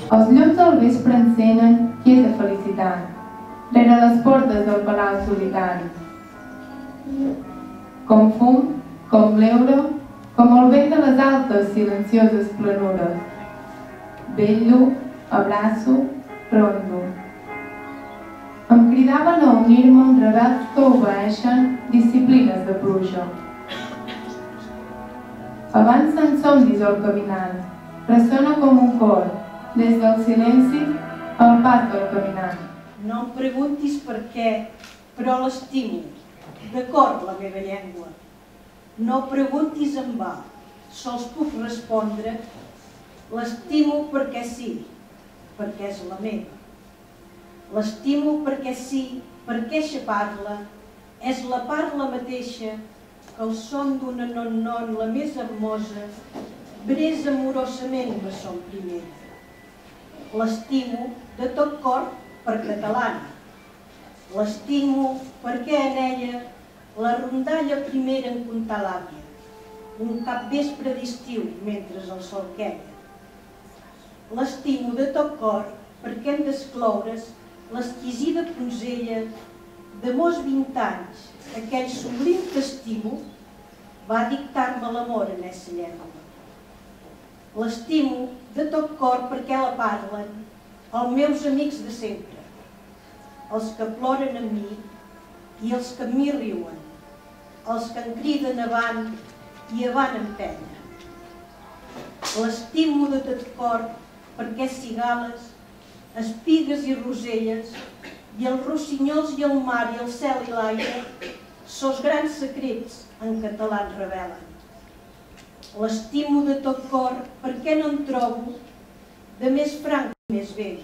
Els llums del vespre encenen quieta felicitat, rere les portes del palau solitari. Com fum, com l'euro, com el vent de les altes silencioses planures. Vello, abraço, rondo. Em cridaven a unir-me amb rebels que obeeixen disciplines de pluja. Avancen somnis al caminant, ressona com un cor, des del silenci al pas del caminant. No em preguntis per què, però l'estimo, d'acord la meva llengua. No preguntis en va, sols puc respondre, l'estimo perquè sí, perquè és la meva. L'estimo perquè sí, perquè eixa parla, és la parla mateixa que el son d'una non-non, la més hermosa, brés amorosament me son primera. L'estimo de tot cor per catalana. L'estimo perquè en ella la rondalla primera en contar l'àvia, un capvespre d'estiu mentre el sol queda. L'estimo de tot cor perquè hem d'escloure's l'exquisida donzella de mos 20 anys, aquell sublim que estimo, va dictar-me l'amor en essa llengua. L'estimo de tot cor perquè la parlen els meus amics de sempre, els que ploren amb mi i els que amb mi riuen, els que em criden avant i avant empenya. L'estimo de tot cor perquè cigales, espigues i roselles, i els rossinyols i el mar i el cel i l'aire, sos grans secrets en català en revelen. L'estimo de tot cor perquè no en trobo de més franc i més vell.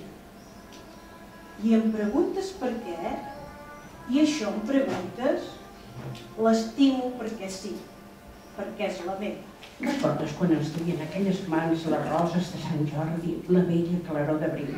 I em preguntes per què? I això em preguntes? L'estimo perquè sí, perquè és la meva. Recordes quan ens duien aquelles mans les roses de Sant Jordi, la vella claror d'abril?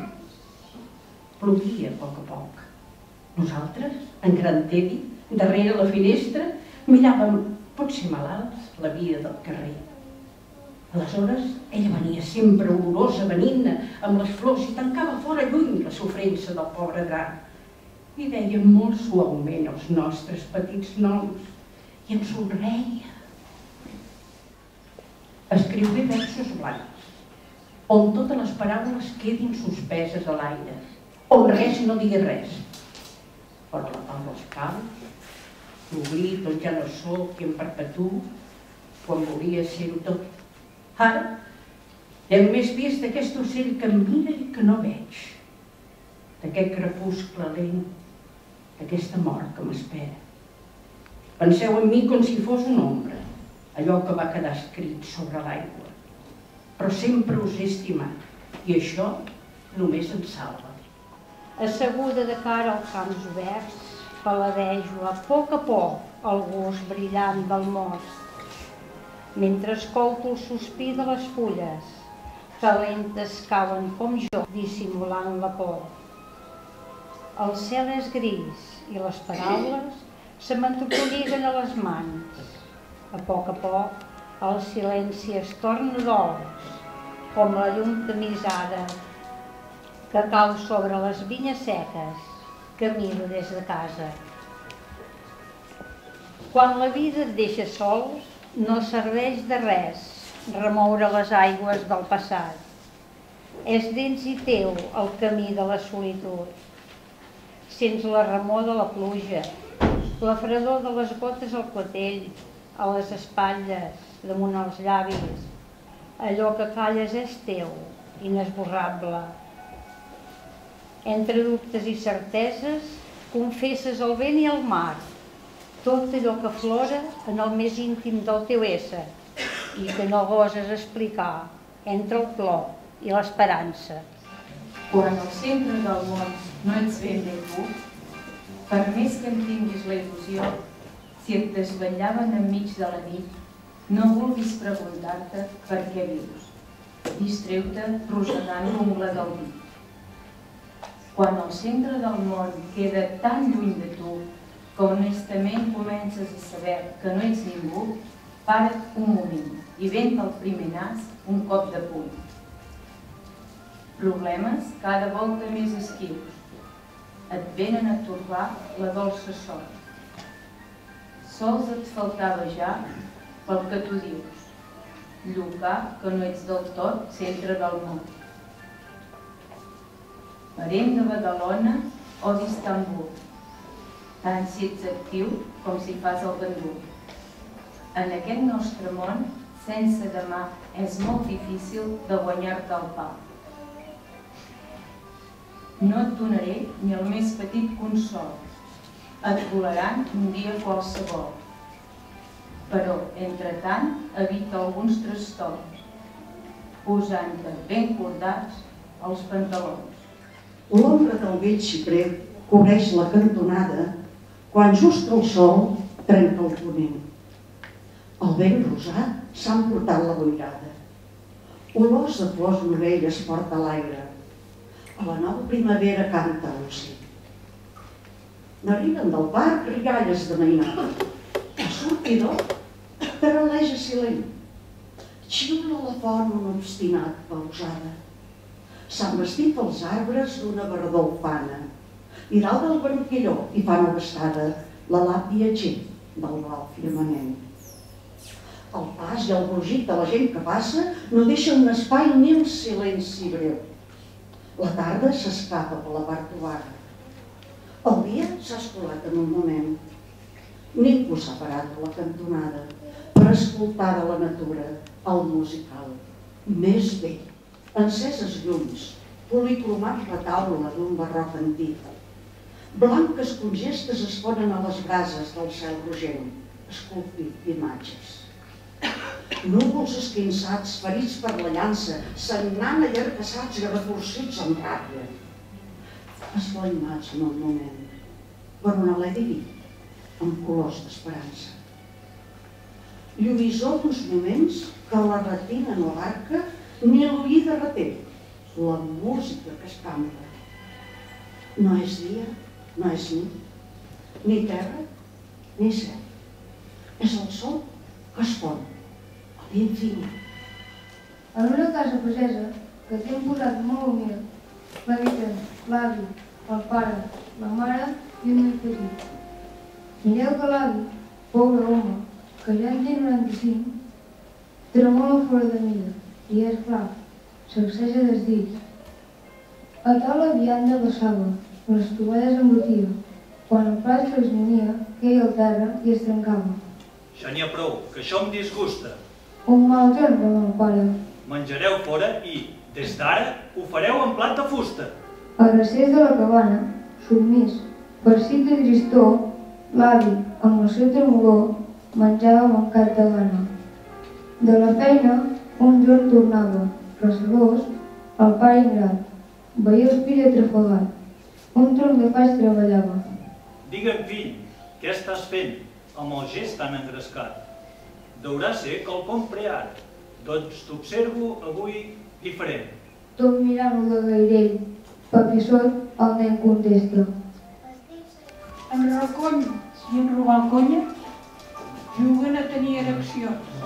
Plovia a poc. Nosaltres, en gran tedi, darrere la finestra, miràvem, potser malalts, la via del carrer. Aleshores, ella venia sempre olorosa, benigna, amb les flors i tancava fora lluny la sofrença del pobre drac. I deia molt suaument els nostres petits noms i em somreia. Escriuré versos blancs, on totes les paraules quedin suspeses a l'aire, on res no digui res. Per la pau dels pals, l'oblit on ja no soc i em perpetuo, quan volia ser-ho tot. Ara, hem més vist d'aquest ocell que em mira i que no veig, d'aquest crepuscle lent, d'aquesta mort que m'espera. Penseu en mi com si fos una ombra, allò que va quedar escrit sobre l'aigua. Però sempre us he estimat i això només ens salva. Asseguda de cara als camps oberts, paladejo a poc el gust brillant del most, mentre escolto el sospir de les fulles, que lentes cauen com jo, dissimulant la por. El cel és gris i les paraules se m'entropolliguen a les mans. A poc, el silenci es torna dolç, com la llum tamisada que cau sobre les vinyes seques que miro des de casa. Quan la vida et deixa sols, no serveix de res remoure les aigües del passat. És dins i teu el camí de la solitud. Sents la remor de la pluja, la fredor de les gotes al clatell, a les espatlles, damunt els llavis. Allò que calles és teu, inesborrable. Entre dubtes i certeses, confesses el vent i el mar, tot allò que aflora en el més íntim del teu ésser i que no goses explicar entre el plor i l'esperança. Quan al centre del món no ets ben bé tu, per més que en tinguis la il·lusió, si et desvetllaven enmig de la nit, no vulguis preguntar-te per què vius. Distreu-te rosegant l'ungla del dit. Quan al centre del món queda tan lluny de tu que honestament comences a saber que no ets ningú, para't un moment i vent al primer nas un cop de puny. Problemes cada volta més esquius et venen a torbar la dolça sort. Sols et faltava ja pel que tu dius, llucar que no ets del tot centre del món. Parent de Badalona o d'Istanbul, tant si ets actiu com si fas el gandul. En aquest nostre món, sense demà, és molt difícil de guanyar-te el pa. No et donaré ni el més petit consol, et volaran un dia qualsevol. Però, entretant, evita alguns trastorns, posant-te ben cordats els pantalons. L'ombra del vell xiprer cobreix la cantonada quan just el sol trenca el ponent. El vent rosat s'ha emportat la boirada. Olors de flors novelles porta l'aire. A la nova primavera canta l'ocí. N'arriben del parc rialles de mainada. El sortidor taraleja silent. Xiula la font una obstinat pausada. S'han vestit els arbres d'una verdor ufana i dalt del branquilló hi fan abastada l'alat viatger del blau firmament. El pas i el brugit de la gent que passa no deixen un espai ni un silenci breu. La tarda s'escapa per la part obaga. El dia s'ha escolat en un moment. Ningú s'ha parat a la cantonada per escoltar de la natura el musical. Més bé, enceses llums, policromat retaule d'un barroc antic. Blanques congestes es ponen a les brases del cel rogent, esculpit d'imatges. Núvols esquinçats, ferits per la llança, sagnant allargassats i reforcits amb ràbia. Esblaimats en un moment, per un alè diví, amb colors d'esperança. Lluïssor d'uns moments que la retina no abarca ni l'oïda reté, la música que es canta. No és dia, no és nit, ni terra, ni cel. És el sol que es pon a l'infinit. En una casa pagesa que té un posat molt humil, l'habiten l'avi, el pare, la mare i un nen petit. Mireu que l'avi, pobre home, que ja en té 95, tremola fora de mida i, és clar, sacseja dels dits. A taula vianda vessava, les tovalles embrutia, quan el plat que es monia queia al terra i es trencava. Ja n'hi ha prou, que això em disgusta. Un mal exemple, mon pare. Menjareu fora i, des d'ara, ho fareu en plat de fusta. A recés de la cabana, submís, farcit de tristor, l'avi, amb el seu tremolor, menjava mancat de gana. De la feina, un jorn tornava, recelós, el pare ingrat, veia el fill atrafegat. Un tronc de faig treballava. Digue'm, fill, què estàs fent amb el gest tan engrescat? Deurà ser quelcom preat, doncs t'observo avui diferent. Tot mirant-lo de gairell, papissot, el nen contesta. En Racony i en Rubalconya juguen a tenir ereccions.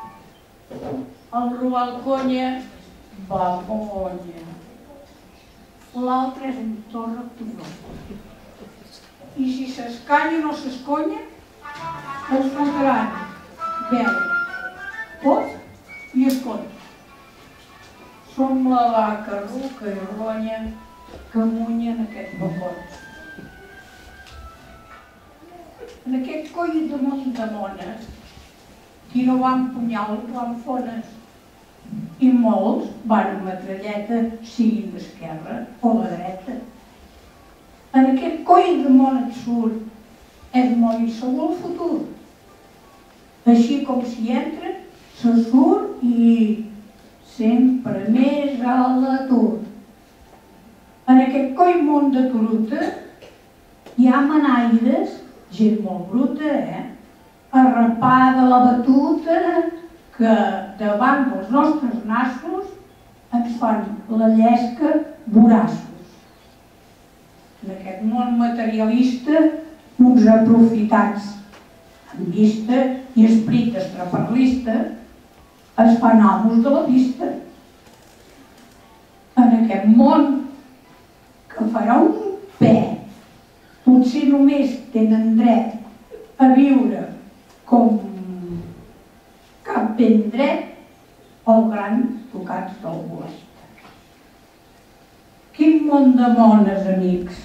El Rubalconya va monya. L'altre és un torre cosó. I si s'escanya o no s'esconya, els faltaran veu, pot i escony. Som la vaca ruca i ronya que munyen aquest bacot. En aquest coll de món de mones, qui no va amb punyal va amb fones. I molts van amb metralleta, siguin d'esquerra o la dreta. En aquest coll de món et surt, és molt insegur el futur. Així com s'hi entra, se surt i sempre més a l'atur. En aquest coll món de turuta hi ha manaires, gent molt bruta, arrapada a la batuta, que davant dels nostres nassos ens fan la llesca voraços. En aquest món materialista, uns aprofitats amb vista i esperit estraperlista es fan amos de la vista. en aquest món que farà un pet, potser només tenen dret a viure com cap ben dret o grans tocats del bolet. Quin món de mones, amics,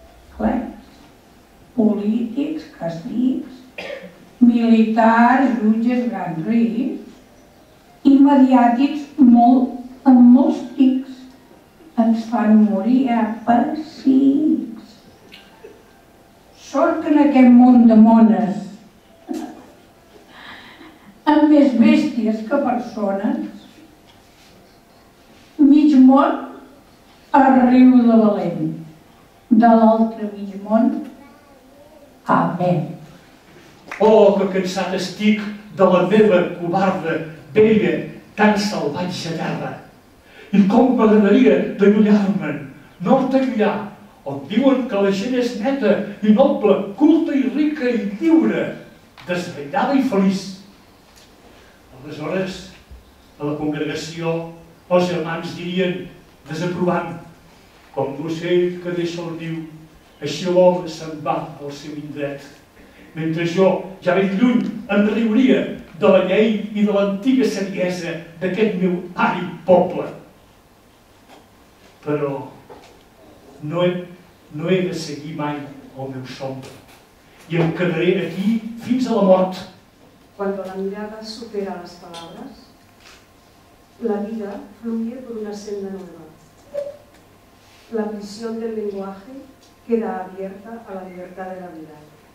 polítics, cacics, militars, jutges, grans rics i mediàtics amb molts tics ens fan morir a pessics. Sort que en aquest món de mones, amb més bèsties que persones, mig món es riu de valent, de l'altre mig món, amén. Oh, que cansat estic de la meva covarda, vella, tan salvatge terra. I com m'agradaria d'allunyar-me'n, nord enllà, on diuen que la gent és neta i noble, culta i rica i lliure, desvetllada i feliç. Aleshores, a la congregació, els germans dirien, desaprovant, com l'ocell que deixa el niu, així l'home se'n va al seu indret. Mentre jo, ja ben lluny, em riuria de la llei i de l'antiga saviesa d'aquest meu àrid poble. Però no he de seguir mai el meu somni i em quedaré aquí fins a la mort. Cuando la mirada supera las palabras, la vida fluye por una senda nueva. La prisión del lenguaje queda abierta a la libertad de la vida.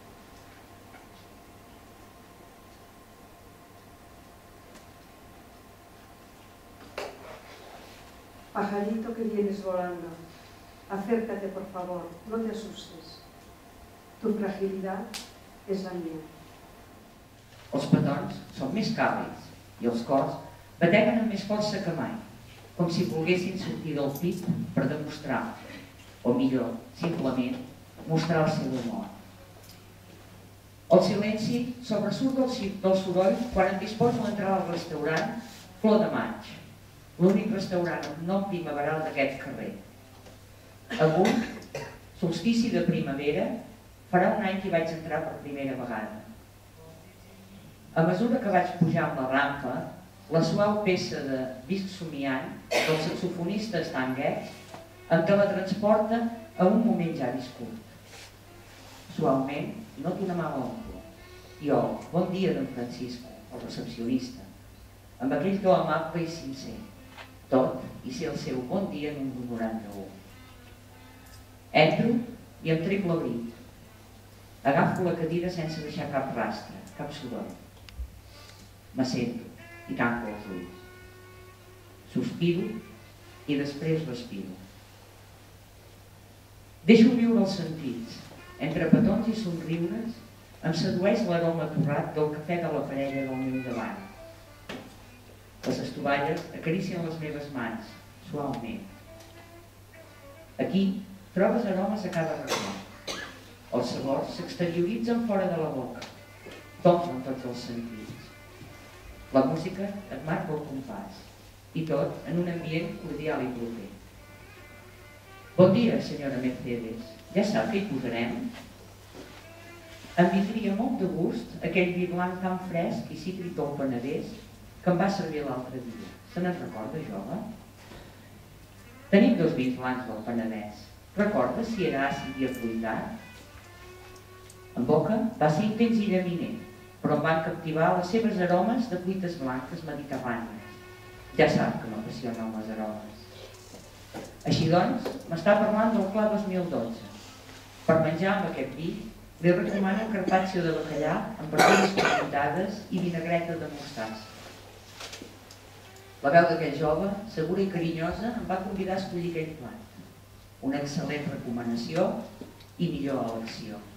Pajarito que vienes volando, acércate por favor, no te asustes. Tu fragilidad es la mía. Els petons són més càlids i els cors bateguen amb més força que mai, com si volguessin sortir del pit per demostrar, o millor, simplement, mostrar el seu humor. El silenci sobresurt del soroll quan em disposo a entrar al restaurant Flor de Maig, l'únic restaurant amb nom primaveral d'aquest carrer. Avui, solstici de primavera, farà un any que hi vaig entrar per primera vegada. A mesura que vaig pujar amb la rampa, la suau peça de Visc somiant del saxofonista Stan Getz em teletransporta a un moment ja viscut. Suaument noto una mà a l'oncle i bon dia d'en Francisco, el recepcionista, amb aquell to amable i sincer, tot i ser el seu bon dia número 91. Entro i em trec l'abric. Agafo la cadira sense deixar cap rastre, cap soroll. M'assento i tanco els ulls. Sospiro i després respiro. Deixo viure els sentits. Entre petons i somriures em sedueix l'aroma torrat del cafè de la parella del meu davant. Les estovalles acaricien les meves mans, suaument. Aquí trobes aromes a cada racó. Els sabors s'exterioritzen fora de la boca. T'omplen tots els sentits. La música et marca el compàs, i tot en un ambient cordial i proper. Bon dia, senyora Mercedes. Ja sap què hi posarem? Em vindria molt de gust aquell vi blanc tan fresc i cítric del Penedès que em va servir l'altre dia. Se n'en recorda, jove? Tenim 2 vins blancs del Penedès. Recorda si era àcid i afruitat? En boca va ser intens i llaminer, però em van captivar les seves aromes de fruites blanques mediterrànies. Ja sap que m'apassionen les aromes. Així doncs, m'està parlant del Clar 2012. Per menjar amb aquest vi, li recomano carpaccio de bacallà amb verdures confitades i vinagreta de mostassa. La veu d'aquell jove, segura i carinyosa, em va convidar a escollir aquell plat. Una excel·lent recomanació i millor elecció.